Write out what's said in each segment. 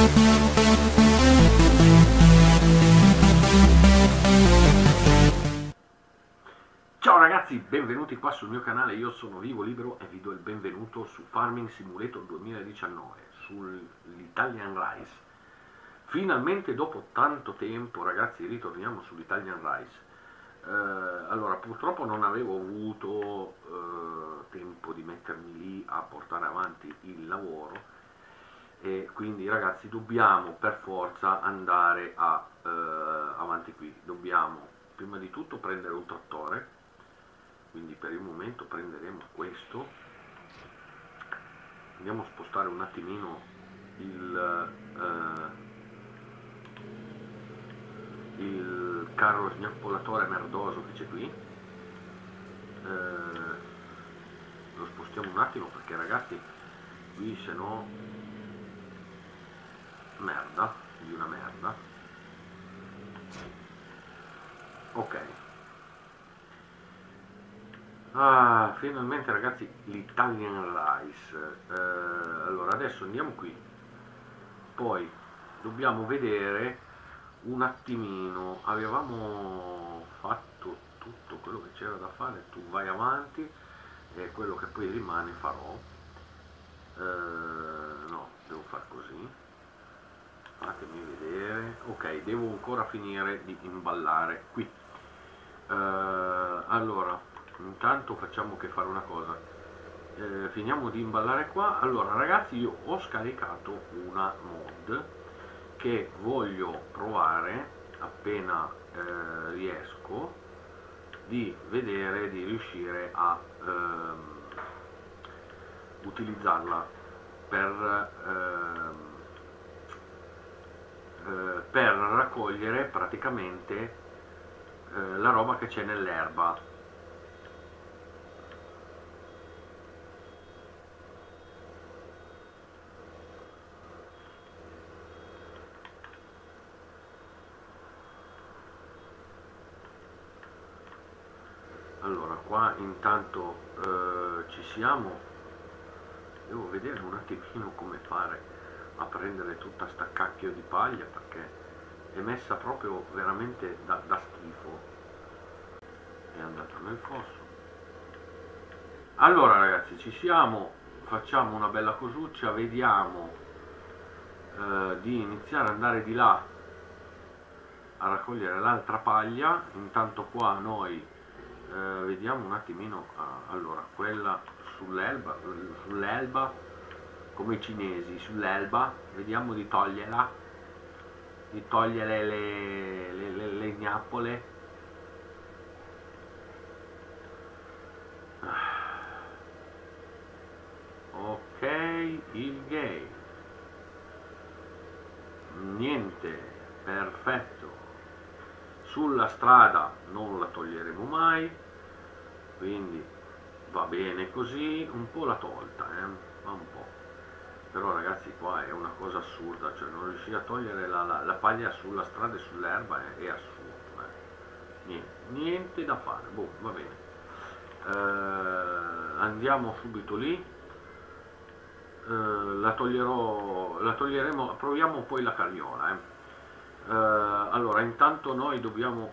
Ciao ragazzi, benvenuti qua sul mio canale, io sono Vivo Libero e vi do il benvenuto su Farming Simulator 2019, sull'Italian Rice. Finalmente dopo tanto tempo ragazzi ritorniamo sull'Italian Rice. Allora purtroppo non avevo avuto tempo di mettermi lì a portare avanti il lavoro e quindi ragazzi dobbiamo per forza andare avanti qui. Dobbiamo prima di tutto prendere un trattore, quindi per il momento prenderemo questo. Andiamo a spostare un attimino il carro snappolatore merdoso che c'è qui. Lo spostiamo un attimo perché ragazzi qui se no merda di una merda. Ok, finalmente ragazzi l'Italian Rice. Allora adesso andiamo qui, poi dobbiamo vedere un attimino, avevamo fatto tutto quello che c'era da fare, tu vai avanti e quello che poi rimane farò. No, devo far così, fatemi vedere. Ok, devo ancora finire di imballare qui. Allora intanto facciamo che fare una cosa, finiamo di imballare qua. Allora ragazzi, io ho scaricato una mod che voglio provare appena riesco, di vedere di riuscire a utilizzarla per raccogliere praticamente la roba che c'è nell'erba. Allora qua intanto ci siamo, devo vedere un attimino come fare a prendere tutta sta cacchio di paglia perché è messa proprio veramente da schifo. È andato nel fosso. Allora ragazzi ci siamo, facciamo una bella cosuccia, vediamo di iniziare ad andare di là a raccogliere l'altra paglia. Intanto qua noi vediamo un attimino. Allora quella sull'elba come i cinesi, sull'elba vediamo di toglierla, di togliere le gnappole. Ok, il game, niente, perfetto. Sulla strada non la toglieremo mai, quindi va bene così. Un po' la tolta, ma un po'. Però ragazzi qua è una cosa assurda, cioè non riuscire a togliere la paglia sulla strada e sull'erba è assurdo. Niente da fare, boh, va bene. Andiamo subito lì. La toglieremo, proviamo poi la carriola. Allora intanto noi dobbiamo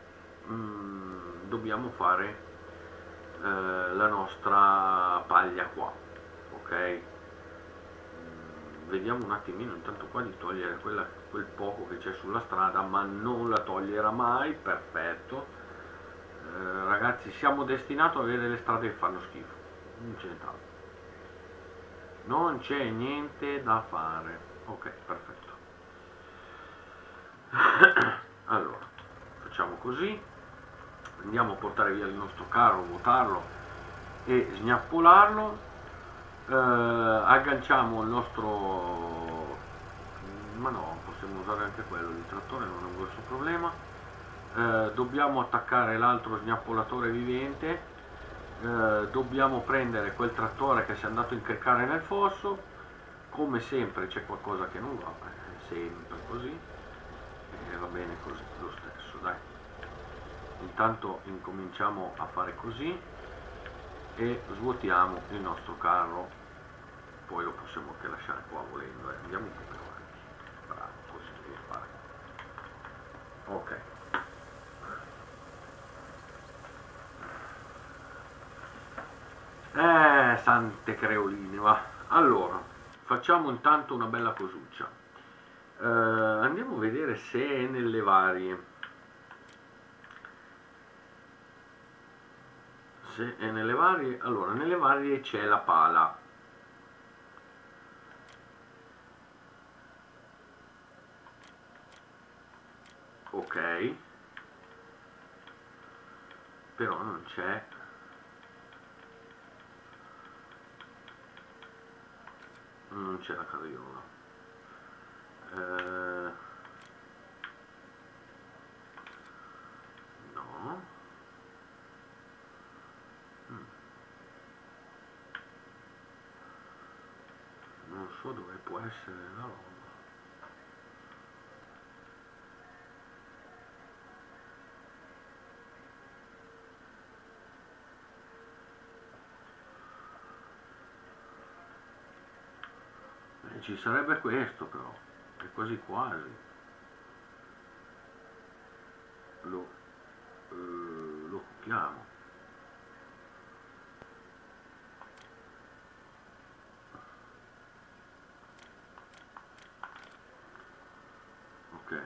fare la nostra paglia qua, ok? Vediamo un attimino intanto qua di togliere quel poco che c'è sulla strada, ma non la toglierà mai. Perfetto. Ragazzi siamo destinati a avere le strade che fanno schifo, non ce n'è, non c'è niente da fare. Ok, perfetto. Allora facciamo così, andiamo a portare via il nostro carro, vuotarlo e snappolarlo. Agganciamo il nostro, ma no, possiamo usare anche quello di trattore, non è un grosso problema. Dobbiamo attaccare l'altro snappolatore vivente. Dobbiamo prendere quel trattore che si è andato a incriccare nel fosso. Come sempre c'è qualcosa che non va, è sempre così, e va bene così lo stesso, dai. Intanto incominciamo a fare così e svuotiamo il nostro carro, poi lo possiamo anche lasciare qua volendo. Andiamo un po' più avanti. Sante creoline, va. Allora, facciamo intanto una bella cosuccia. Andiamo a vedere se è nelle varie. Se è nelle varie, allora, nelle varie c'è la pala. Ok. Però non c'è. Non c'è la carriola. No. Non so dove può essere la roba. Ci sarebbe questo però, è quasi quasi. Lo copiamo. Ok.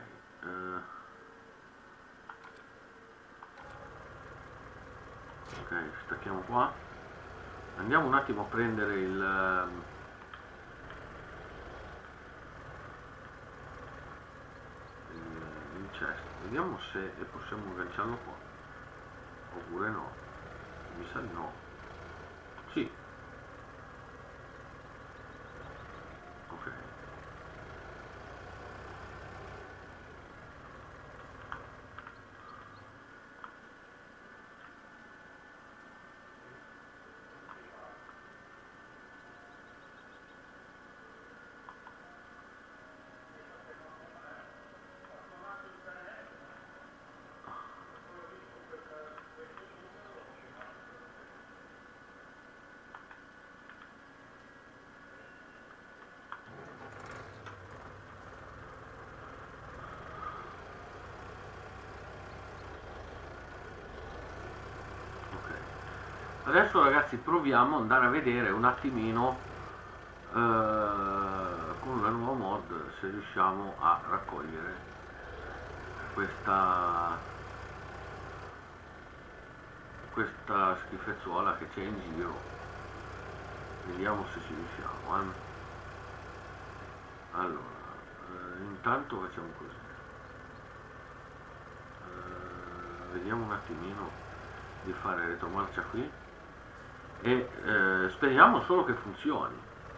Ok, stacchiamo qua. Andiamo un attimo a prendere il chest, vediamo se possiamo agganciarlo qua oppure no. Mi sa di no. Sì. Ok. Adesso ragazzi proviamo ad andare a vedere un attimino con la nuova mod se riusciamo a raccogliere questa schifezzuola che c'è in giro. Vediamo se ci riusciamo. Allora, intanto facciamo così. Vediamo un attimino di fare retromarcia qui e speriamo solo che funzioni.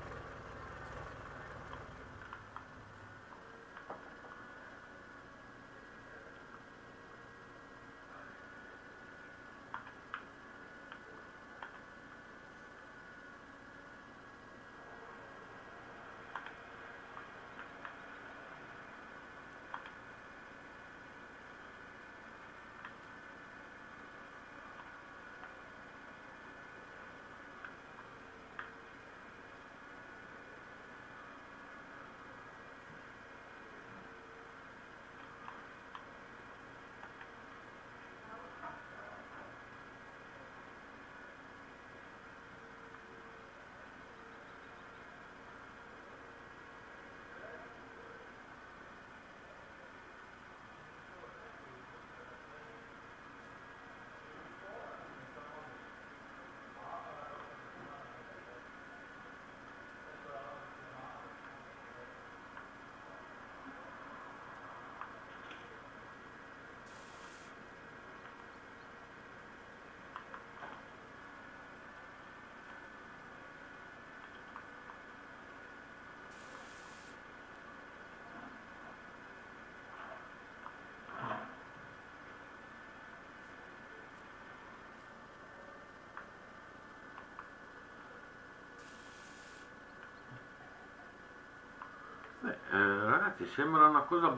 Ragazzi, sembra una cosa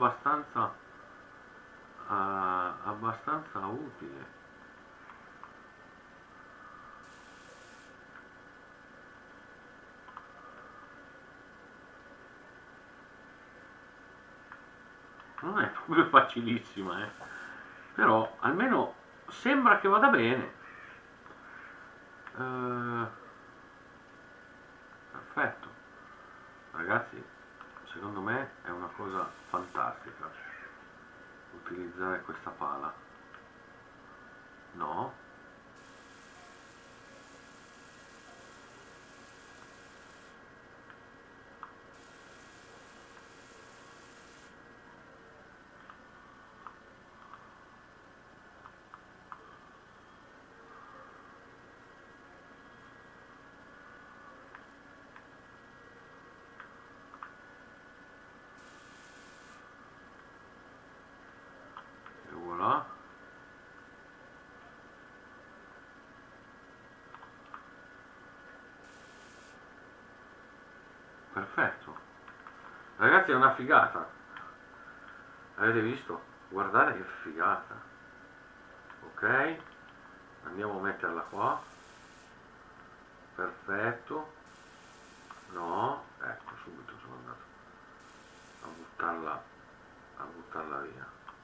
abbastanza utile. Non è proprio facilissima, però almeno sembra che vada bene. Ragazzi, secondo me è una cosa fantastica utilizzare questa pala. No? E voilà. Perfetto. Ragazzi, è una figata. Avete visto? Guardate che figata. Ok, andiamo a metterla qua. Perfetto. No, ecco, subito sono andato a buttarla via.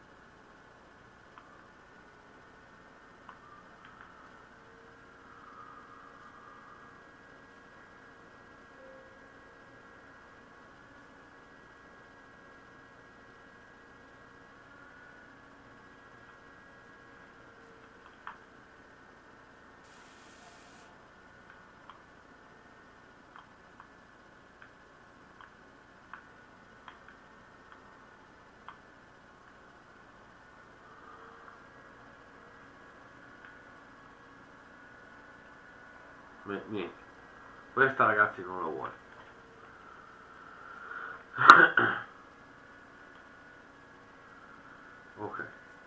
Niente, questa ragazzi non la vuole. Ok,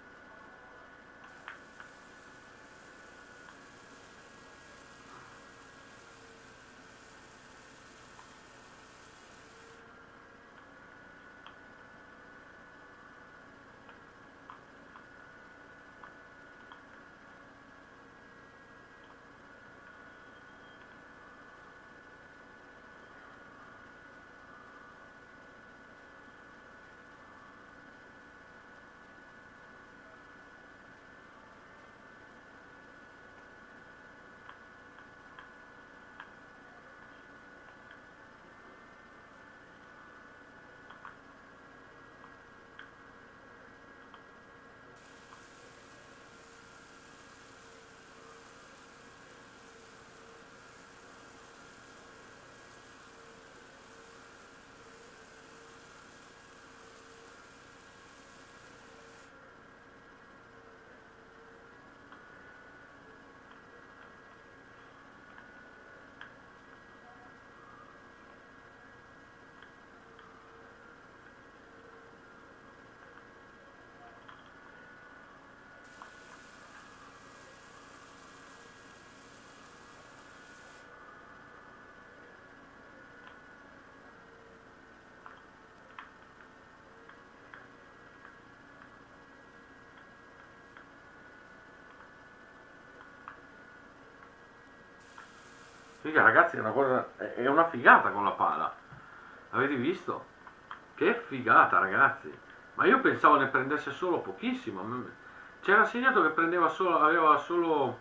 figa ragazzi, è una cosa, è una figata con la pala. Avete visto? Che figata ragazzi. Ma io pensavo ne prendesse solo pochissimo. C'era segnato che prendeva solo, aveva solo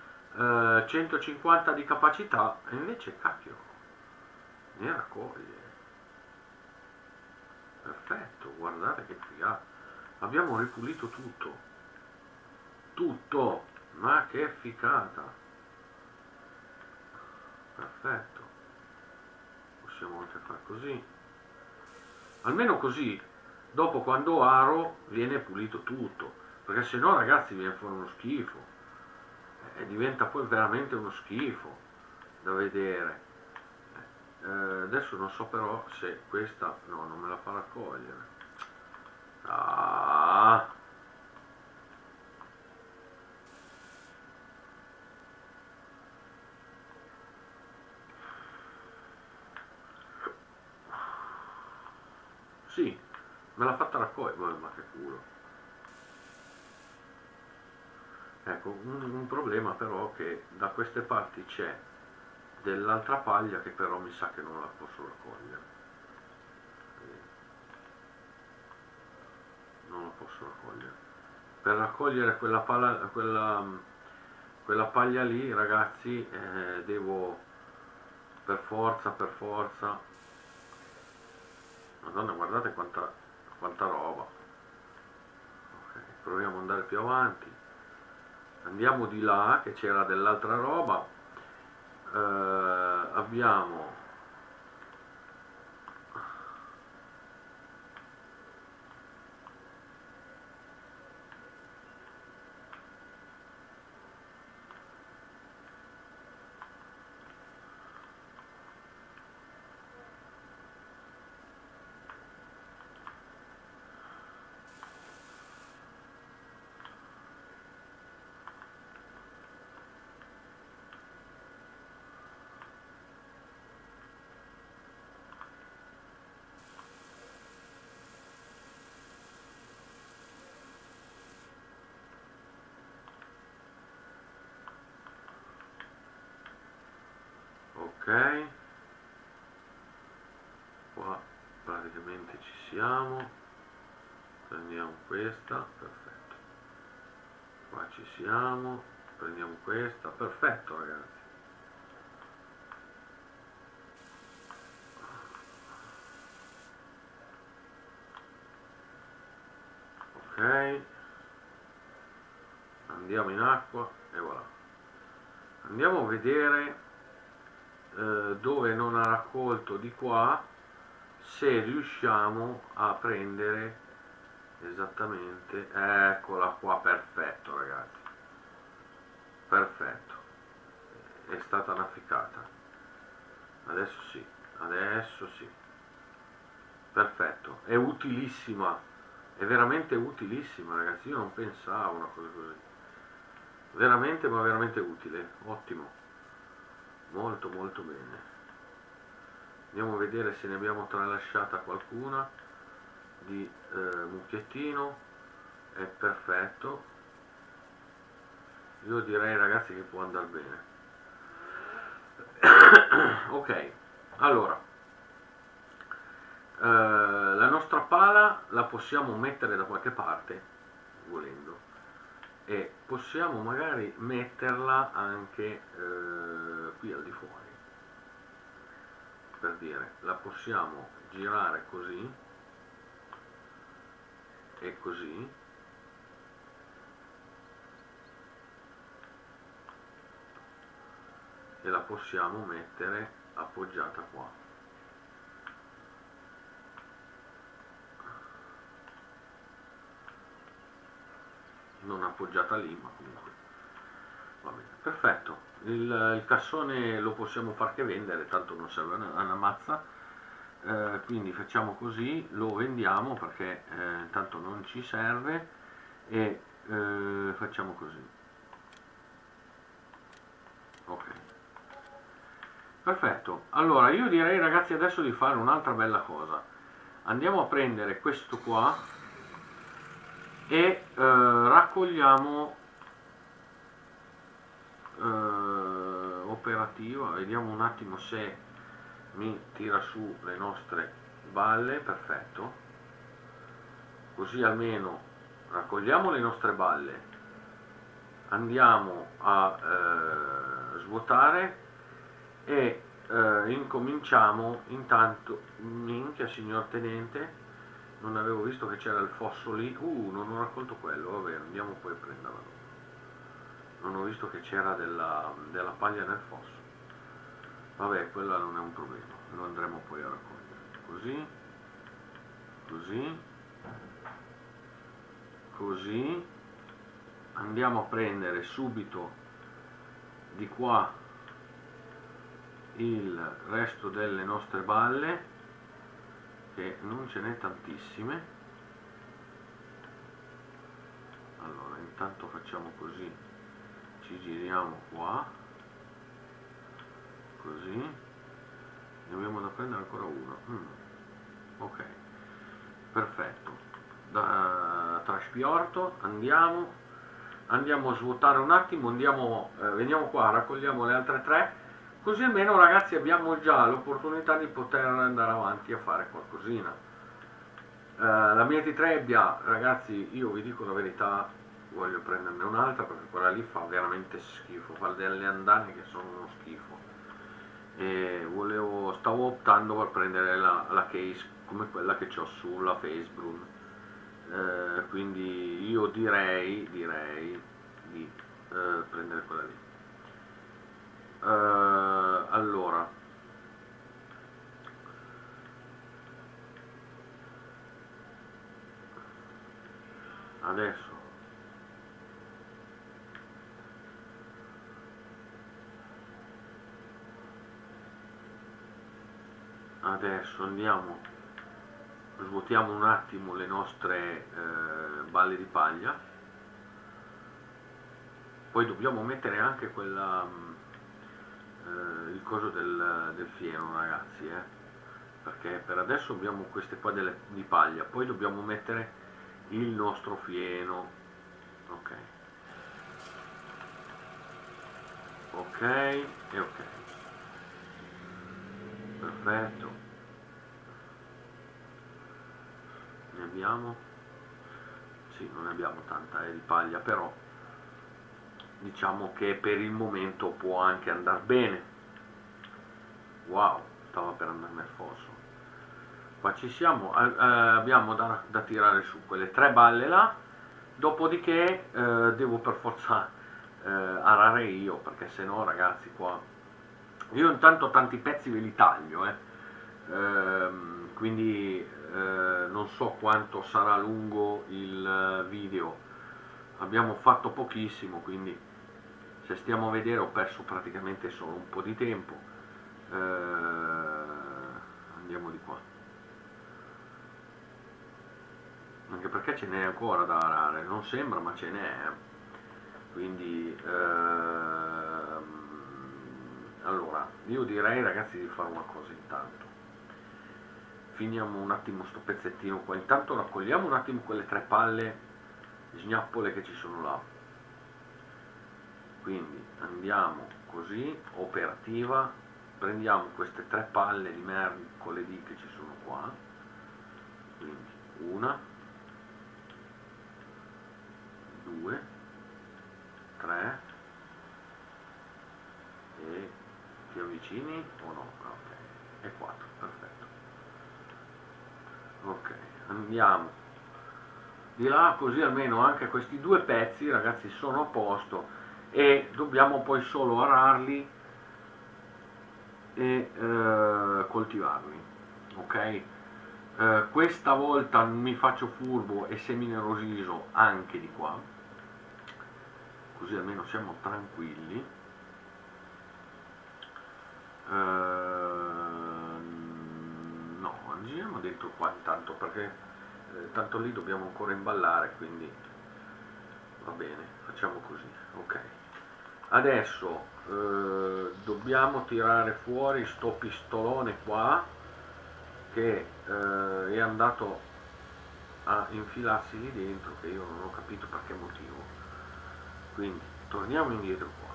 150 di capacità, e invece cacchio ne raccoglie. Perfetto, guardate che figata. Abbiamo ripulito tutto. Tutto. Ma che figata. Perfetto. Possiamo anche fare così. Almeno così, dopo quando aro viene pulito tutto. Perché se no ragazzi viene fuori uno schifo. E diventa poi veramente uno schifo da vedere. Adesso non so però se questa no, non me la fa raccogliere. Ah, sì, me l'ha fatta raccogliere, ma che culo. Ecco, un problema però che da queste parti c'è dell'altra paglia che però mi sa che non la posso raccogliere. Non la posso raccogliere. Per raccogliere quella paglia lì, ragazzi, devo per forza Madonna, guardate quanta roba. Ok, proviamo ad andare più avanti. Andiamo di là, che c'era dell'altra roba. Abbiamo ok, qua praticamente ci siamo. Prendiamo questa, perfetto. Qua ci siamo, prendiamo questa, perfetto ragazzi. Ok, andiamo in acqua e voilà. Andiamo a vedere dove non ha raccolto di qua, se riusciamo a prendere esattamente, eccola qua, perfetto ragazzi, perfetto, è stata una ficata, adesso sì, perfetto, è utilissima, è veramente utilissima ragazzi, io non pensavo a una cosa così, veramente, ma veramente utile, ottimo, molto molto bene. Andiamo a vedere se ne abbiamo tralasciata qualcuna di mucchiettino. È perfetto, io direi ragazzi che può andare bene. Ok, allora la nostra pala la possiamo mettere da qualche parte volendo, e possiamo magari metterla anche qui al di fuori, per dire, la possiamo girare così e così, e la possiamo mettere appoggiata qua, non appoggiata lì, ma comunque va bene, perfetto. Il cassone lo possiamo far che vendere, tanto non serve una mazza, quindi facciamo così, lo vendiamo perché tanto non ci serve, e facciamo così. Ok, perfetto. Allora io direi ragazzi adesso di fare un'altra bella cosa. Andiamo a prendere questo qua e raccogliamo operativa, vediamo un attimo se mi tira su le nostre balle, perfetto, così almeno raccogliamo le nostre balle, andiamo a svuotare e incominciamo. Intanto, minchia signor tenente, non avevo visto che c'era il fosso lì, non ho raccolto quello, va bene, andiamo poi a prenderla dopo. Non ho visto che c'era della paglia nel fosso, vabbè, quello non è un problema, lo andremo poi a raccogliere, così, così, così. Andiamo a prendere subito di qua il resto delle nostre balle, che non ce n'è tantissime. Allora intanto facciamo così, ci giriamo qua così, ne abbiamo da prendere ancora uno. Ok, perfetto. Traspiorto, andiamo a svuotare un attimo, veniamo qua, raccogliamo le altre tre, così almeno ragazzi abbiamo già l'opportunità di poter andare avanti a fare qualcosina. La mia T-Trebbia ragazzi, io vi dico la verità, voglio prenderne un'altra perché quella lì fa veramente schifo, fa delle andane che sono uno schifo, e stavo optando per prendere la case come quella che ho sulla Facebook, quindi io direi di prendere quella lì. Allora, adesso andiamo, svuotiamo un attimo le nostre balle di paglia, poi dobbiamo mettere anche quella il coso del fieno, ragazzi, perché per adesso abbiamo queste qua di paglia, poi dobbiamo mettere il nostro fieno. Ok, ok e ok, perfetto. Ne abbiamo? Sì, non ne abbiamo tanta di paglia, però diciamo che per il momento può anche andare bene. Wow, stava per andare nel fosso. Qua ci siamo, abbiamo da tirare su quelle 3 balle là, dopodiché devo per forza arare io, perché se no, ragazzi, qua io intanto tanti pezzi ve li taglio, quindi non so quanto sarà lungo il video, abbiamo fatto pochissimo, quindi se stiamo a vedere ho perso praticamente solo un po' di tempo. Andiamo di qua, anche perché ce n'è ancora da arare, non sembra ma ce n'è, quindi allora io direi, ragazzi, di fare una cosa intanto. Finiamo un attimo sto pezzettino qua, intanto raccogliamo un attimo quelle 3 palle sgnappole che ci sono là, quindi andiamo così, operativa, prendiamo queste 3 palle di mercoledì che ci sono qua, quindi 1, 2, 3 e ti avvicini o no? Ok, e 4, perfetto. Ok, andiamo di là, così almeno anche questi 2 pezzi, ragazzi, sono a posto e dobbiamo poi solo ararli e coltivarli, ok? Questa volta mi faccio furbo e seminerosiso anche di qua, così almeno siamo tranquilli. No, giriamo dentro qua intanto, perché tanto lì dobbiamo ancora imballare, quindi va bene, facciamo così. Ok, adesso dobbiamo tirare fuori sto pistolone qua che è andato a infilarsi lì dentro, che io non ho capito per che motivo, quindi torniamo indietro qua.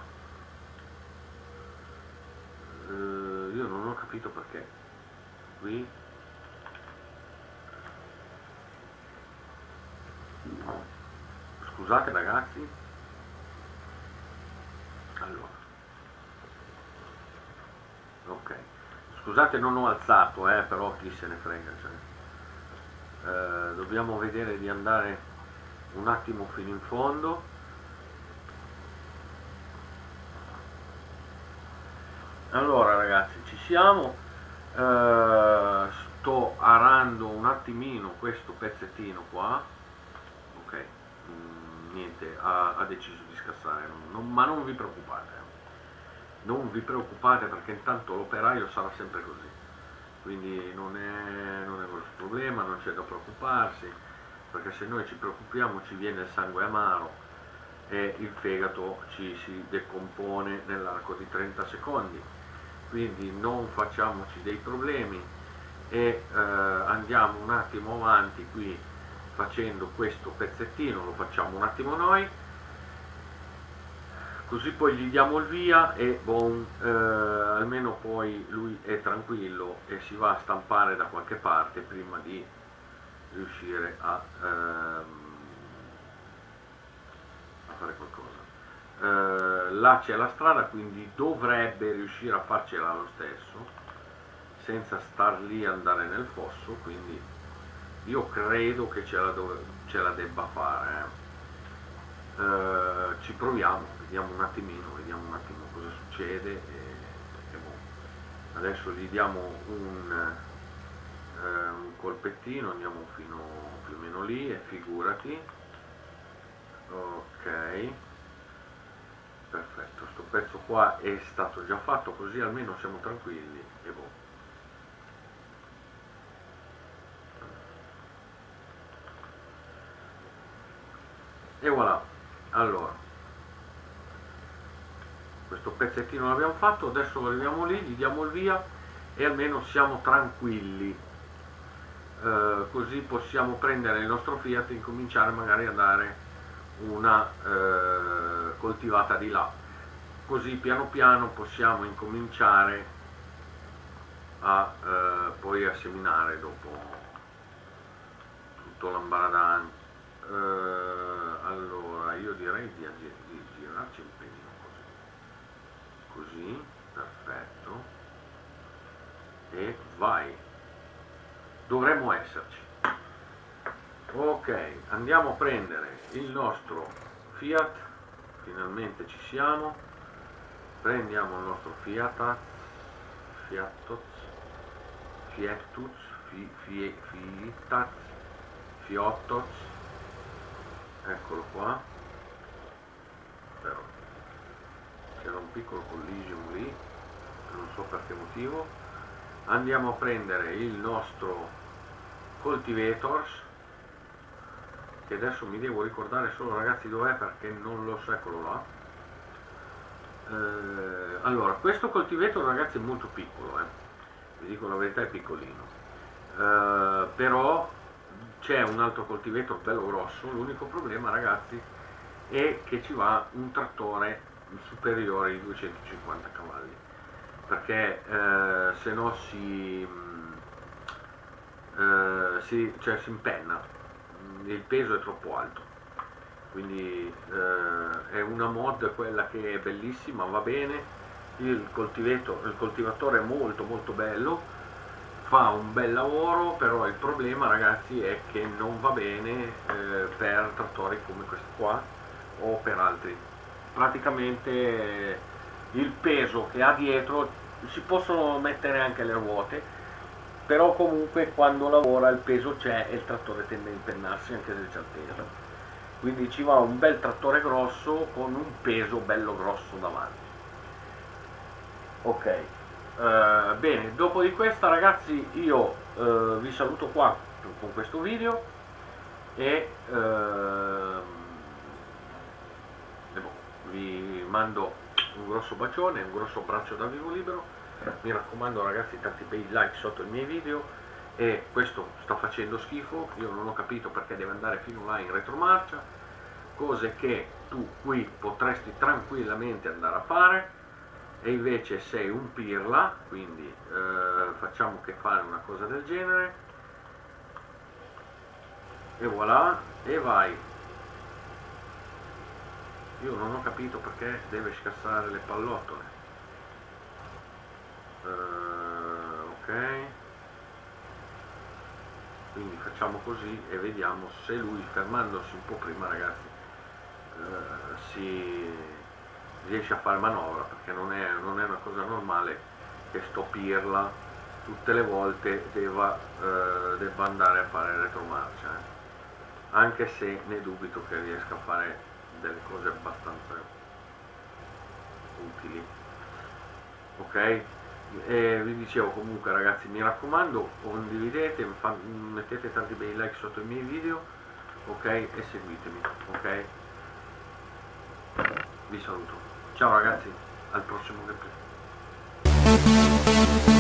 Io non ho capito perché qui scusate, ragazzi, allora, ok, scusate, non ho alzato, però chi se ne frega, cioè. Dobbiamo vedere di andare un attimo fino in fondo. Allora, ragazzi, ci siamo. Sto arando un attimino questo pezzettino qua. Ok, niente, ha deciso di scassare, ma non vi preoccupate, non vi preoccupate, perché intanto l'operaio sarà sempre così, quindi non è questo problema, non c'è da preoccuparsi, perché se noi ci preoccupiamo ci viene il sangue amaro e il fegato ci si decompone nell'arco di 30 secondi, quindi non facciamoci dei problemi e andiamo un attimo avanti qui facendo questo pezzettino, lo facciamo un attimo noi, così poi gli diamo il via e bon, almeno poi lui è tranquillo e si va a stampare da qualche parte prima di riuscire a fare qualcosa. là c'è la strada, quindi dovrebbe riuscire a farcela lo stesso senza star lì a andare nel fosso, quindi io credo che ce la debba fare. Ci proviamo, vediamo un attimo cosa succede e boh. Adesso gli diamo un colpettino, andiamo fino più o meno lì e figurati. Ok, perfetto, sto pezzo qua è stato già fatto, così almeno siamo tranquilli e boh. E voilà. Allora, questo pezzettino l'abbiamo fatto, adesso lo arriviamo lì, gli diamo il via e almeno siamo tranquilli, così possiamo prendere il nostro Fiat e incominciare magari a dare una coltivata di là, così piano piano possiamo incominciare a poi a seminare dopo tutto l'ambaradan. Allora io direi di girarci un pelino così, perfetto, e vai, dovremmo esserci. Ok, andiamo a prendere il nostro Fiat, finalmente ci siamo, prendiamo il nostro Fiat, Fiottoz, eccolo qua, però c'era un piccolo collision lì, non so per che motivo. Andiamo a prendere il nostro Cultivators, che adesso mi devo ricordare solo, ragazzi, dov'è, perché non lo so, eccolo là. Allora, questo Cultivator, ragazzi, è molto piccolo, vi dico la verità, è piccolino, però c'è un altro Cultivator bello grosso. L'unico problema, ragazzi, è che ci va un trattore superiore ai 250 cavalli, perché se no si impenna, il peso è troppo alto, quindi è una mod quella che è bellissima, va bene, il coltivatore è molto molto bello, fa un bel lavoro, però il problema, ragazzi, è che non va bene per trattori come questo qua o per altri. Praticamente il peso che ha dietro, si possono mettere anche le ruote, però comunque quando lavora il peso c'è e il trattore tende a impennarsi anche se c'è il peso, quindi ci va un bel trattore grosso con un peso bello grosso davanti. Ok, bene, dopo di questa, ragazzi, io vi saluto qua con questo video e vi mando un grosso bacione, un grosso abbraccio da Vivo Libero. Mi raccomando, ragazzi, tanti bei like sotto i miei video, e questo sta facendo schifo, io non ho capito perché deve andare fino là in retromarcia, cose che tu qui potresti tranquillamente andare a fare, e invece sei un pirla, quindi facciamo che fare una cosa del genere, e voilà, e vai. Io non ho capito perché deve scassare le pallottole. Ok, quindi facciamo così e vediamo se lui, fermandosi un po' prima, ragazzi, si riesce a fare manovra, perché non è una cosa normale che sto pirla tutte le volte debba andare a fare retromarcia, anche se ne dubito che riesca a fare delle cose abbastanza utili. Ok, e vi dicevo, comunque, ragazzi, mi raccomando, condividete, mettete tanti bei like sotto i miei video, ok, e seguitemi, ok. Vi saluto, ciao ragazzi, al prossimo gameplay.